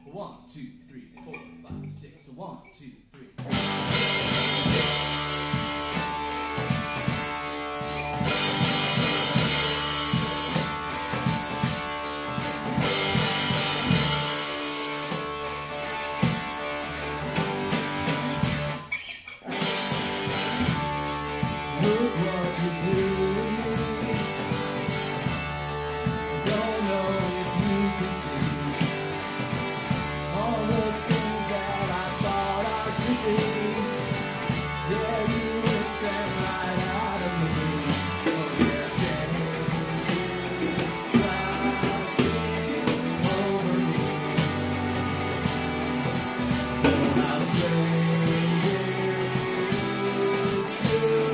1, 2, 3, 4, 5, 6. 1, 2, 3. Look what you do to me. Don't know if you can see all those things that I thought I should be. Yeah, you ripped them right out of me. Oh, yes, changes crashing over me. Oh, how strange it is to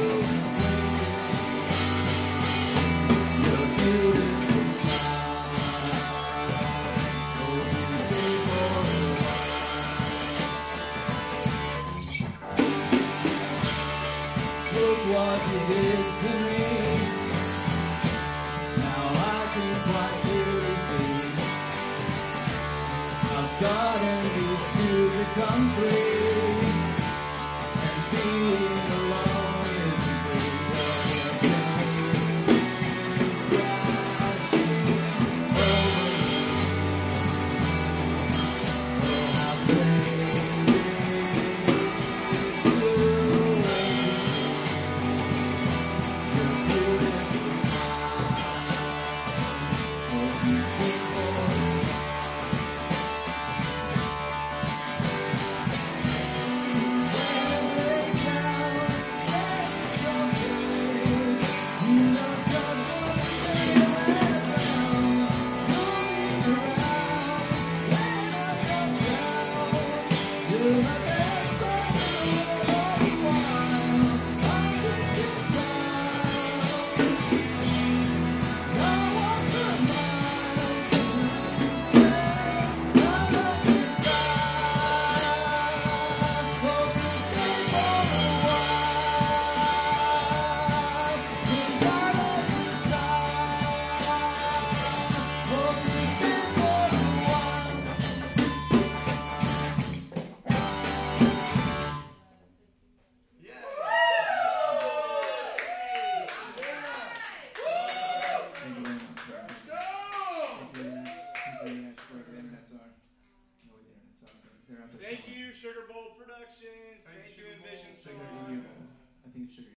look what you did to me. Now I can quite clearly see I'm starting to become free, and being alone isn't free. Changes crashing over me. Oh, how strange it is to Thank you, Sugar Bowl Productions. Thank you, Envision Song. I think it's Sugar.